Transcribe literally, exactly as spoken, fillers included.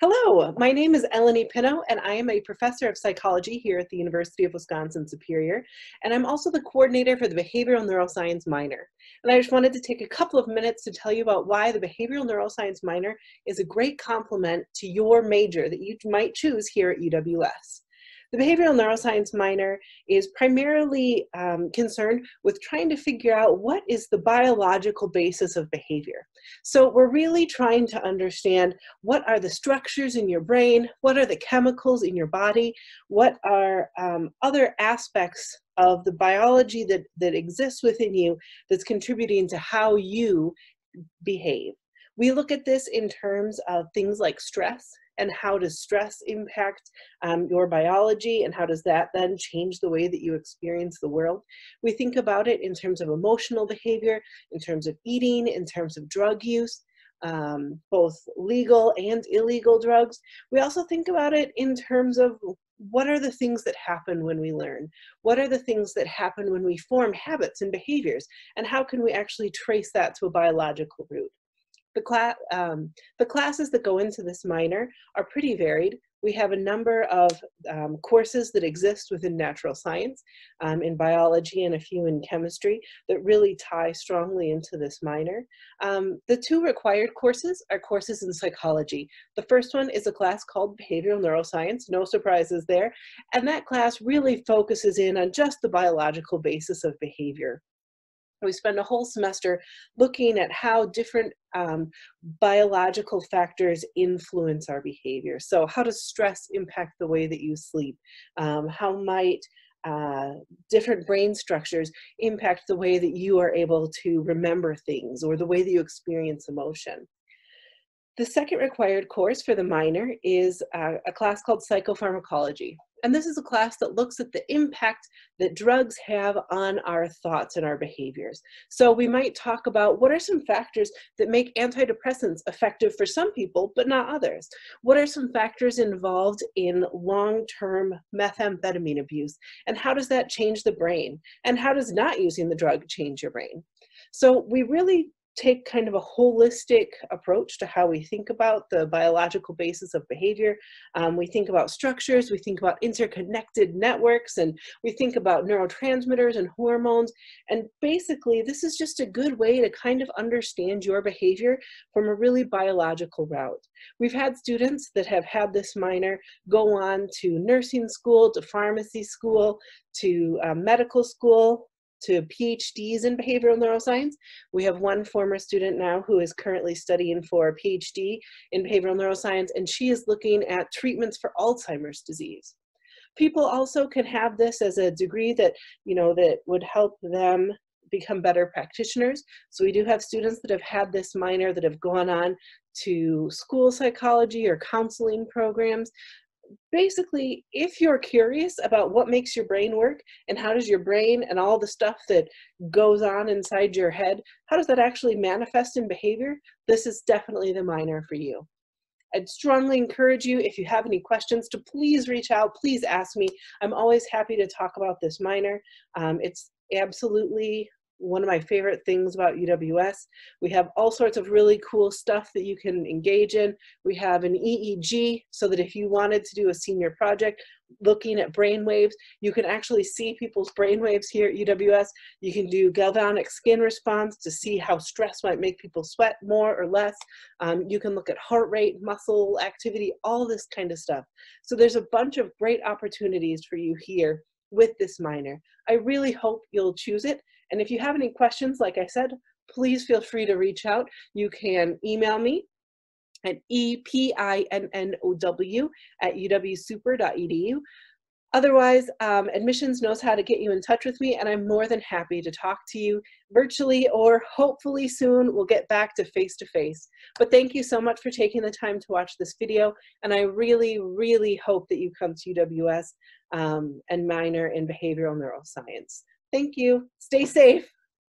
Hello, my name is Eleni Pinnow, and I am a professor of psychology here at the University of Wisconsin-Superior, and I'm also the coordinator for the Behavioral Neuroscience minor. And I just wanted to take a couple of minutes to tell you about why the Behavioral Neuroscience minor is a great complement to your major that you might choose here at U W S. The Behavioral Neuroscience minor is primarily um, concerned with trying to figure out what is the biological basis of behavior. So we're really trying to understand what are the structures in your brain, what are the chemicals in your body, what are um, other aspects of the biology that, that exists within you that's contributing to how you behave. We look at this in terms of things like stress, and how does stress impact um, your biology, and how does that then change the way that you experience the world. We think about it in terms of emotional behavior, in terms of eating, in terms of drug use, um, both legal and illegal drugs. We also think about it in terms of what are the things that happen when we learn? What are the things that happen when we form habits and behaviors? And how can we actually trace that to a biological root? The, class, um, the classes that go into this minor are pretty varied. We have a number of um, courses that exist within natural science, um, in biology, and a few in chemistry that really tie strongly into this minor. Um, the two required courses are courses in psychology. The first one is a class called Behavioral Neuroscience, no surprises there, and that class really focuses in on just the biological basis of behavior. We spend a whole semester looking at how different um, biological factors influence our behavior. So how does stress impact the way that you sleep? Um, how might uh, different brain structures impact the way that you are able to remember things or the way that you experience emotion? The second required course for the minor is a, a class called Psychopharmacology. And this is a class that looks at the impact that drugs have on our thoughts and our behaviors. So we might talk about what are some factors that make antidepressants effective for some people, but not others? What are some factors involved in long-term methamphetamine abuse? And how does that change the brain? And how does not using the drug change your brain? So we really take kind of a holistic approach to how we think about the biological basis of behavior. Um, we think about structures, we think about interconnected networks, and we think about neurotransmitters and hormones. And basically, this is just a good way to kind of understand your behavior from a really biological route. We've had students that have had this minor go on to nursing school, to pharmacy school, to uh, medical school, to P H Ds in behavioral neuroscience. We have one former student now who is currently studying for a P H D in behavioral neuroscience, and she is looking at treatments for Alzheimer's disease. People also can have this as a degree that, you know, that would help them become better practitioners. So we do have students that have had this minor that have gone on to school psychology or counseling programs. Basically, if you're curious about what makes your brain work and how does your brain and all the stuff that goes on inside your head, how does that actually manifest in behavior, this is definitely the minor for you. I'd strongly encourage you, if you have any questions, to please reach out, please ask me. I'm always happy to talk about this minor. Um, it's absolutely one of my favorite things about U W S. We have all sorts of really cool stuff that you can engage in. We have an E E G, so that if you wanted to do a senior project looking at brain waves, you can actually see people's brain waves here at U W S. You can do galvanic skin response to see how stress might make people sweat more or less. Um, you can look at heart rate, muscle activity, all this kind of stuff. So there's a bunch of great opportunities for you here with this minor. I really hope you'll choose it. And if you have any questions, like I said, please feel free to reach out. You can email me at E P I N N O W at U W super dot E D U. Otherwise, um, admissions knows how to get you in touch with me, and I'm more than happy to talk to you virtually, or hopefully soon we'll get back to face-to-face. But thank you so much for taking the time to watch this video, and I really, really hope that you come to U W S um, and minor in behavioral neuroscience. Thank you. Stay safe.